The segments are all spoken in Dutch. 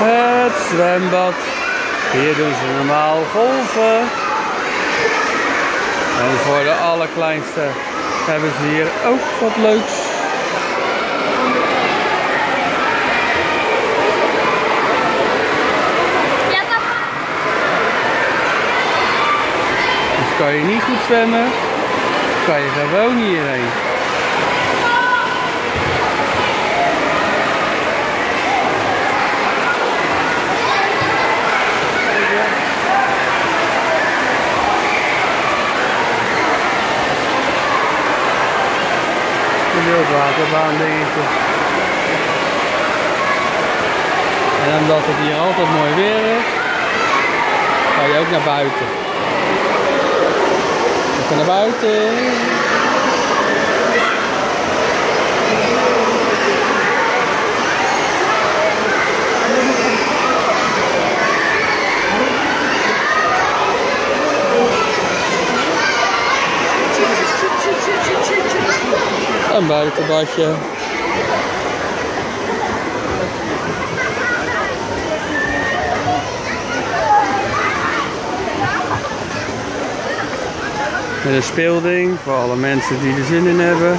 Het zwembad. Hier doen ze normaal golven. En voor de allerkleinste hebben ze hier ook wat leuks. Dus kan je niet goed zwemmen, kan je gewoon hierheen. Een wildwaterbaan dingetje. En omdat het hier altijd mooi weer is, ga je ook naar buiten. Even naar buiten. Een buitenbadje. Met een speelding voor alle mensen die er zin in hebben.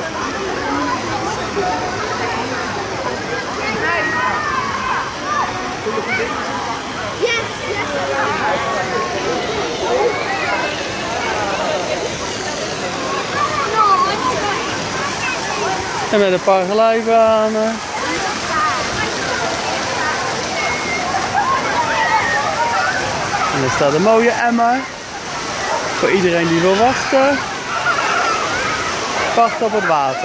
En met een paar glijbanen. En er staat een mooie emmer. Voor iedereen die wil wachten. Wacht op het water.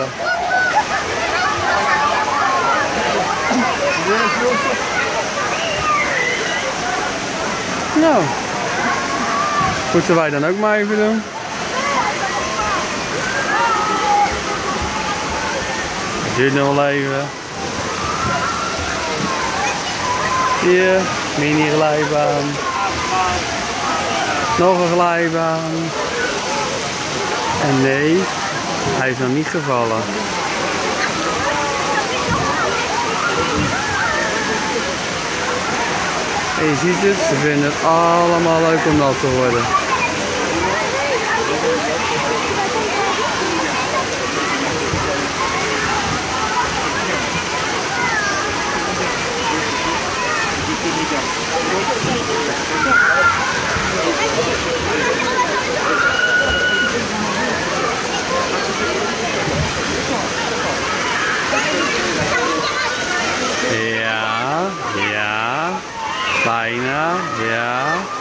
Nou. Moeten wij dan ook maar even doen. Duurt nog wel even. Hier, mini glijbaan. Nog een glijbaan. En nee, hij is nog niet gevallen. En je ziet het, ze vinden het allemaal leuk om nat te worden. Ja, ja, bijna, ja.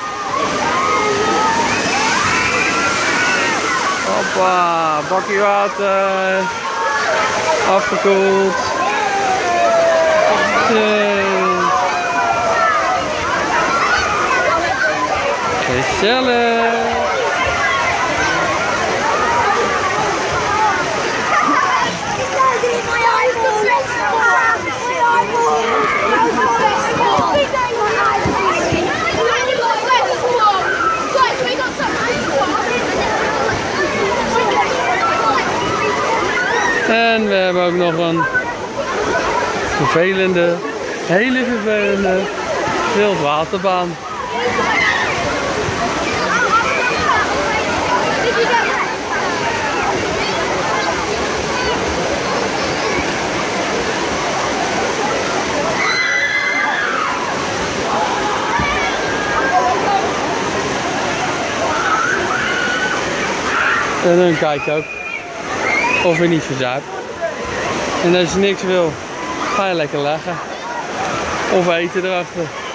Hoppa, bakje water. Afgekoeld. Gezellig. En we hebben ook nog een vervelende, hele vervelende wildwaterbaan. En dan kijk je ook of je niet verzuipt. En als je niks wil, ga je lekker leggen. Of eten erachter.